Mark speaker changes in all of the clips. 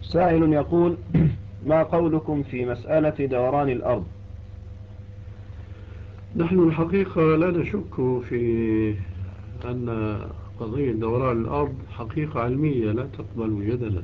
Speaker 1: سائل يقول: ما قولكم في مسألة دوران الأرض؟
Speaker 2: نحن الحقيقة لا نشك في أن قضية دوران الأرض حقيقة علمية لا تقبل جدلا.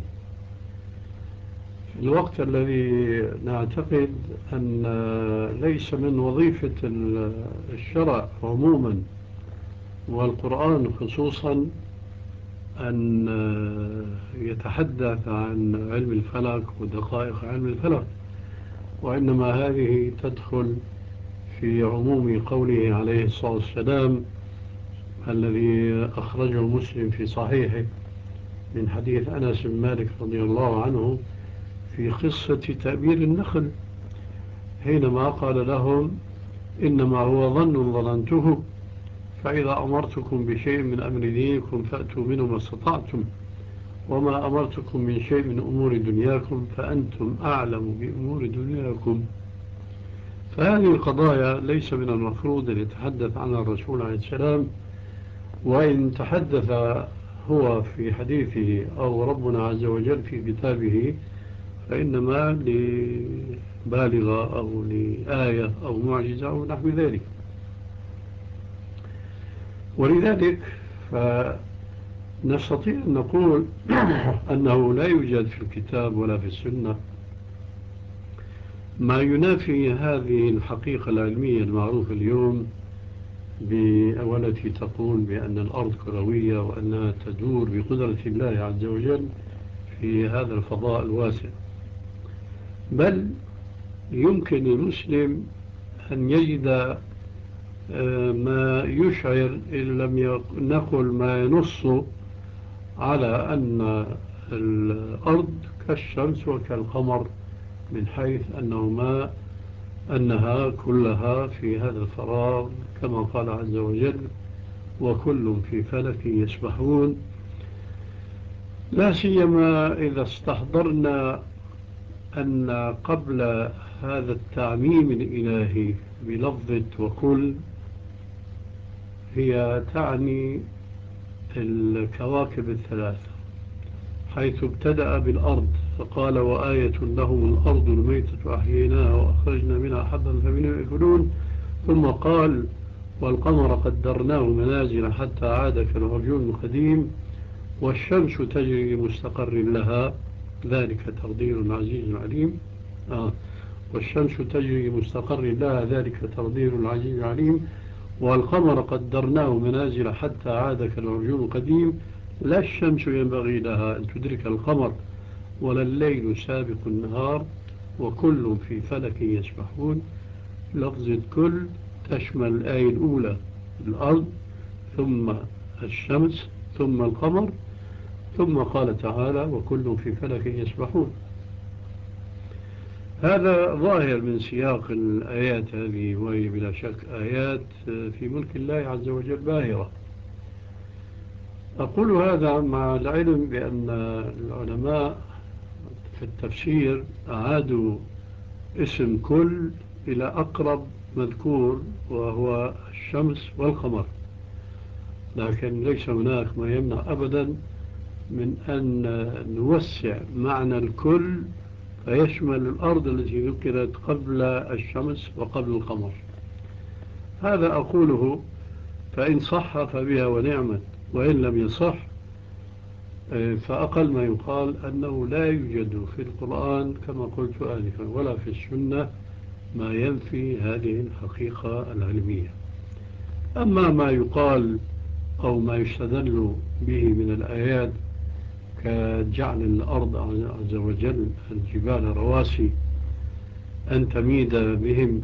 Speaker 2: في الوقت الذي نعتقد أن ليس من وظيفة الشرع عموما والقرآن خصوصا أن يتحدث عن علم الفلك ودقائق علم الفلك، وإنما هذه تدخل في عموم قوله عليه الصلاة والسلام الذي أخرجه مسلم في صحيحه من حديث أنس بن مالك رضي الله عنه في قصة تأبير النخل، حينما قال لهم: إنما هو ظن ظننته، فإذا أمرتكم بشيء من أمر دينكم فأتوا منه ما استطعتم، وما أمرتكم من شيء من أمور دنياكم فأنتم أعلم بأمور دنياكم. فهذه القضايا ليس من المفروض أن يتحدث عنها الرسول عليه السلام، وإن تحدث هو في حديثه أو ربنا عز وجل في كتابه فإنما لبالغة أو لآية أو معجزة أو نحو ذلك. ولذلك فنستطيع أن نقول أنه لا يوجد في الكتاب ولا في السنة ما ينافي هذه الحقيقة العلمية المعروفة اليوم والتي تقول بأن الأرض كروية وأنها تدور بقدرة الله عز وجل في هذا الفضاء الواسع. بل يمكن للمسلم أن يجد ما يشعر إن لم نقل ما ينص على أن الأرض كالشمس وكالقمر، من حيث أنها كلها في هذا الفراغ كما قال عز وجل: وكل في فلك يسبحون. لا سيما إذا استحضرنا أن قبل هذا التعميم الإلهي بلفظة وكل هي تعني الكواكب الثلاثة، حيث ابتدأ بالأرض فقال: وآية لهم الأرض الميتة أحييناها وأخرجنا منها حبا فمنه يأكلون، ثم قال: والقمر قدرناه منازل حتى عاد كالعرجون القديم، والشمس تجري لمستقر لها ذلك تقدير العزيز العليم. والشمس تجري لمستقر لها ذلك تقدير العزيز العليم، والقمر قدرناه منازل حتى عاد كالعرجون القديم، لا الشمس ينبغي لها أن تدرك القمر ولا الليل سابق النهار وكل في فلك يسبحون. لفظة كل تشمل الآية الأولى الأرض، ثم الشمس، ثم القمر، ثم قال تعالى: وكل في فلك يسبحون. هذا ظاهر من سياق الآيات هذه، وهي بلا شك آيات في ملك الله عز وجل باهرة. أقول هذا مع العلم بأن العلماء في التفسير أعادوا اسم كل إلى أقرب مذكور وهو الشمس والقمر، لكن ليس هناك ما يمنع أبدا من أن نوسع معنى الكل فيشمل الأرض التي ذكرت قبل الشمس وقبل القمر. هذا أقوله، فإن صح فبها ونعمت، وإن لم يصح فأقل ما يقال أنه لا يوجد في القرآن كما قلت آنفا ولا في السنة ما ينفي هذه الحقيقة العلمية. أما ما يقال أو ما يستدل به من الآيات كجعل الأرض عز وجل الجبال رواسي أن تميد بهم،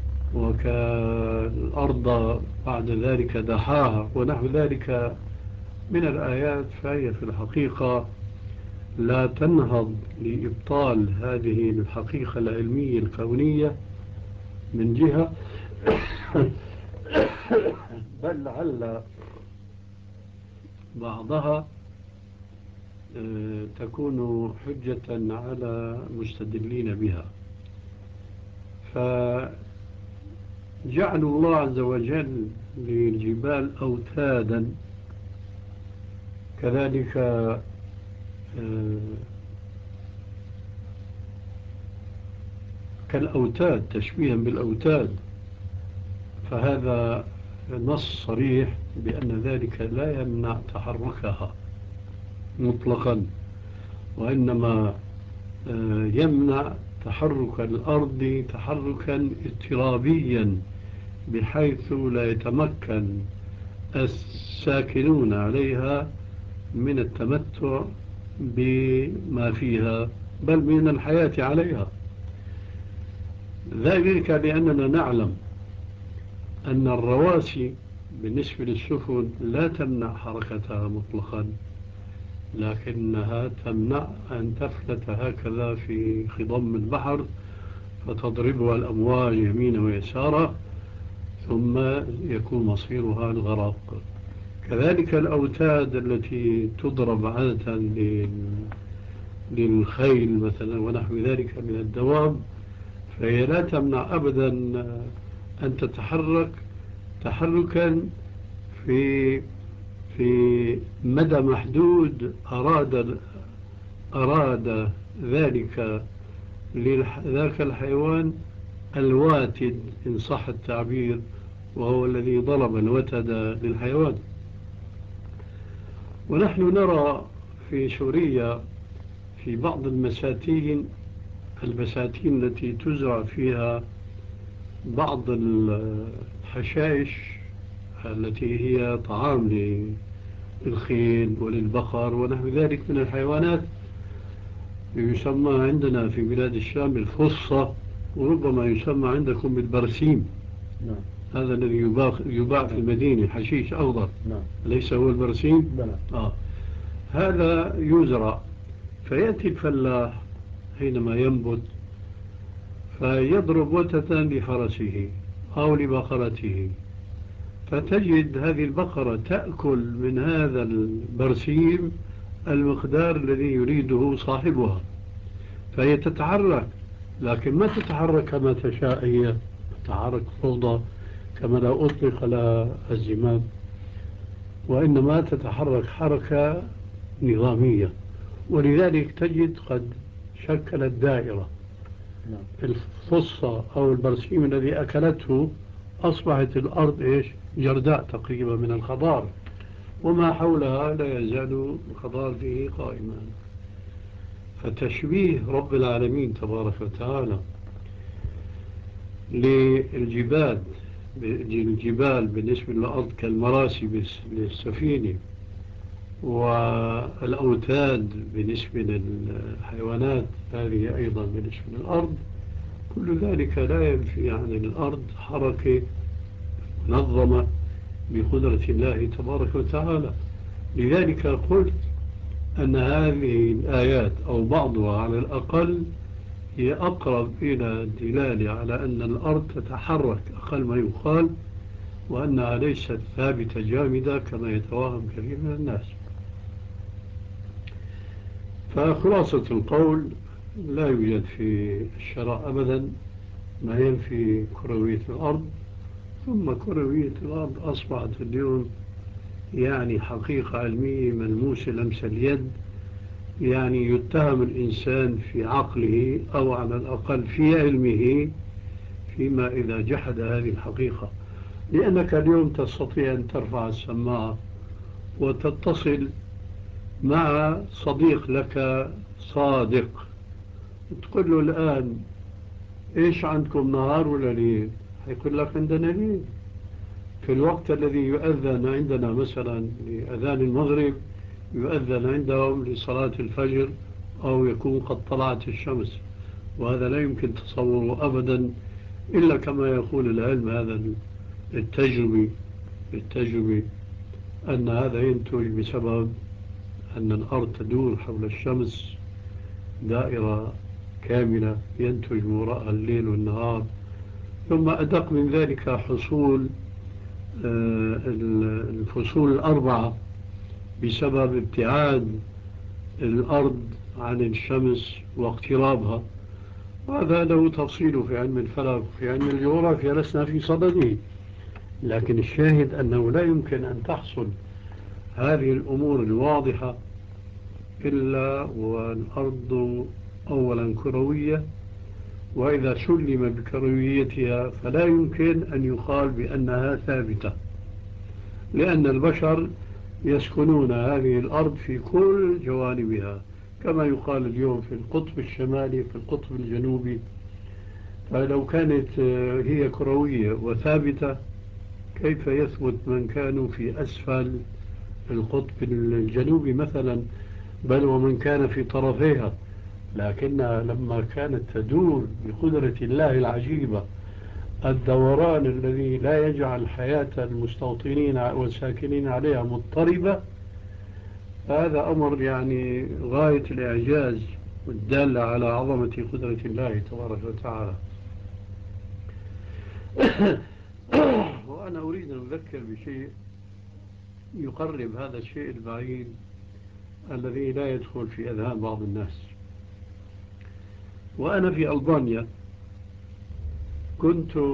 Speaker 2: وكالأرض بعد ذلك دحاها ونحو ذلك من الآيات، فهي في الحقيقة لا تنهض لإبطال هذه الحقيقة العلمية الكونية من جهة، بل لعل بعضها تكون حجة على مستدلين بها. فجعل الله عز وجل للجبال أوتادا، كذلك كالأوتاد، تشبيها بالأوتاد، فهذا نص صريح بأن ذلك لا يمنع تحركها مطلقا، وإنما يمنع تحرك الأرض تحركا اضطرابيا بحيث لا يتمكن الساكنون عليها من التمتع بما فيها بل من الحياة عليها. ذلك لأننا نعلم أن الرواسي بالنسبة للسفن لا تمنع حركتها مطلقا، لكنها تمنع أن تفلت هكذا في خضم البحر فتضربها الأمواج يمينا ويسارا ثم يكون مصيرها الغرق. كذلك الأوتاد التي تضرب عادة للخيل مثلا ونحو ذلك من الدواب، فهي لا تمنع أبدا أن تتحرك تحركا في مدى محدود أراد ذلك ذاك الحيوان الواتد إن صح التعبير، وهو الذي ضرب الوتد للحيوان. ونحن نرى في سوريا في بعض البساتين التي تزرع فيها بعض الحشائش التي هي طعام للخيل وللبقر ونحو ذلك من الحيوانات، يسمى عندنا في بلاد الشام الفصة، وربما يسمى عندكم بالبرسيم.
Speaker 1: نعم.
Speaker 2: هذا الذي يباع في المدينة، حشيش أخضر.
Speaker 1: نعم.
Speaker 2: ليس هو البرسيم؟
Speaker 1: نعم.
Speaker 2: هذا يزرع، فيأتي الفلاح حينما ينبت فيضرب وتة لفرسه أو لبقرته، فتجد هذه البقرة تأكل من هذا البرسيم المقدار الذي يريده صاحبها، فهي تتحرك، لكن ما تتحرك كما تشاء، هي تتحرك فوضى كما لو أطلق لها الزمام، وإنما تتحرك حركة نظامية. ولذلك تجد قد شكلت دائرة. الفصة أو البرسيم الذي أكلته أصبحت الأرض جرداء تقريبا من الخضار، وما حولها لا يزال الخضار فيه قائما. فتشبيه رب العالمين تبارك وتعالى للجبال بالنسبة للأرض كالمراسي للسفينة، والأوتاد بالنسبة للحيوانات هذه أيضا بالنسبة للأرض، كل ذلك لا ينفي عن الأرض حركة منظمة بقدرة الله تبارك وتعالى. لذلك قلت أن هذه الآيات أو بعضها على الأقل هي أقرب إلى الدلالة على أن الأرض تتحرك أقل ما يقال، وأنها ليست ثابتة جامدة كما يتوهم كثير من الناس. فخلاصة القول، لا يوجد في الشرع أبدا ما ينفي كروية الأرض، ثم كروية الأرض أصبحت اليوم يعني حقيقة علمية ملموسة لمس اليد، يعني يتهم الإنسان في عقله أو على الأقل في علمه فيما إذا جحد هذه الحقيقة. لأنك اليوم تستطيع أن ترفع السماعة وتتصل مع صديق لك صادق، تقول له الآن إيش عندكم نهار ولا ليل؟ يقول لك عندنا ليل. في الوقت الذي يؤذن عندنا مثلا لأذان المغرب يؤذن عندهم لصلاة الفجر أو يكون قد طلعت الشمس، وهذا لا يمكن تصوره أبدا إلا كما يقول العلم هذا التجربي أن هذا ينتج بسبب أن الأرض تدور حول الشمس دائرة كاملة ينتج وراءها الليل والنهار. ثم أدق من ذلك حصول الفصول الأربعة بسبب ابتعاد الأرض عن الشمس واقترابها، وهذا له تفصيل في علم الفلك. في علم الجغرافيا لسنا في صدده، لكن الشاهد أنه لا يمكن أن تحصل هذه الأمور الواضحة إلا والأرض أولا كروية، وإذا سلم بكرويتها فلا يمكن أن يقال بأنها ثابتة، لأن البشر يسكنون هذه الأرض في كل جوانبها، كما يقال اليوم في القطب الشمالي في القطب الجنوبي. فلو كانت هي كروية وثابتة كيف يثبت من كانوا في أسفل القطب الجنوبي مثلا، بل ومن كان في طرفيها؟ لكنها لما كانت تدور بقدرة الله العجيبة الدوران الذي لا يجعل حياة المستوطنين والساكنين عليها مضطربة، هذا أمر يعني غاية الإعجاز والدالة على عظمة قدرة الله تبارك وتعالى. وأنا أريد أن أذكر بشيء يقرب هذا الشيء البعيد الذي لا يدخل في أذهان بعض الناس. وأنا في ألبانيا كنت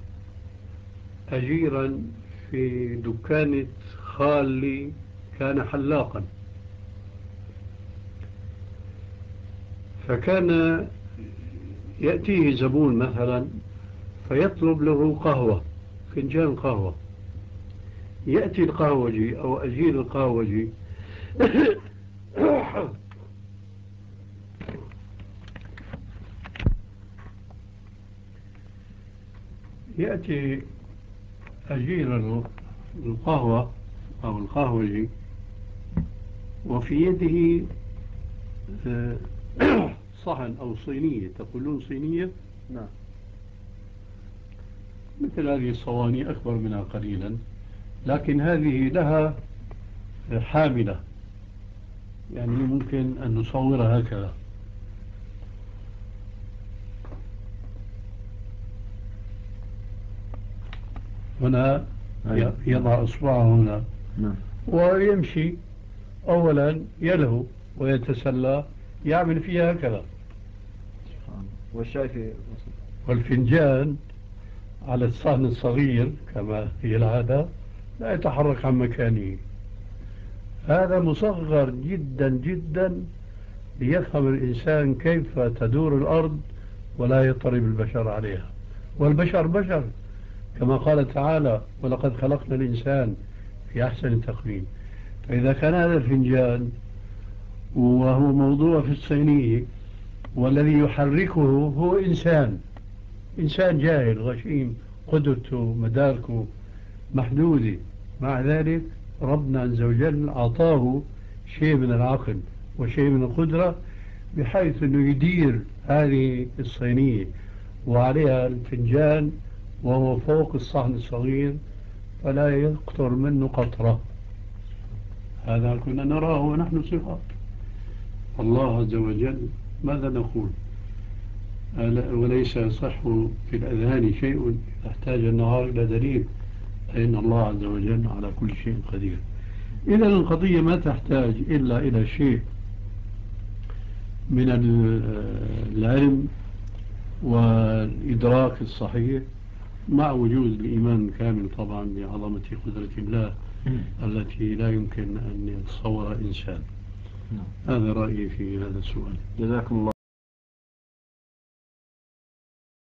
Speaker 2: أجيرا في دكانة خالي، كان حلاقا، فكان يأتيه زبون مثلا فيطلب له قهوة، فنجان قهوة، يأتي القهوجي أو أجير القهوجي يأتي أجير القهوة أو القهوجي وفي يده صحن أو صينية، تقولون صينية؟
Speaker 1: نعم.
Speaker 2: مثل هذه الصواني أكبر منها قليلا، لكن هذه لها حاملة، يعني ممكن أن نصورها هكذا. هنا يضع إصبعه هنا ويمشي، أولا يلهو ويتسلى، يعمل فيها هكذا.
Speaker 1: والشاي في
Speaker 2: والفنجان على الصحن الصغير كما هي العادة لا يتحرك عن مكانه. هذا مصغر جدا جدا ليفهم الإنسان كيف تدور الأرض ولا يضطرب البشر عليها، والبشر بشر كما قال تعالى ولقد خلقنا الإنسان في أحسن تقويم. فإذا كان هذا الفنجان وهو موضوع في الصينية والذي يحركه هو إنسان جاهل غشيم، قدرته مداركه محدودة، مع ذلك ربنا عز وجل أعطاه شيء من العقل وشيء من القدرة بحيث أنه يدير هذه الصينية وعليها الفنجان وهو فوق الصحن الصغير فلا يقطر منه قطرة. هذا كنا نراه ونحن صغار. الله عز وجل ماذا نقول؟ وليس يصح في الأذهان شيء يحتاج النهار إلى دليل، فإن الله عز وجل على كل شيء قدير. إذا القضية ما تحتاج إلا إلى شيء من العلم والإدراك الصحيح مع وجود الإيمان الكامل طبعا بعظمة قدرة الله التي لا يمكن أن يتصور إنسان. هذا رأيي في هذا السؤال.
Speaker 1: جزاكم الله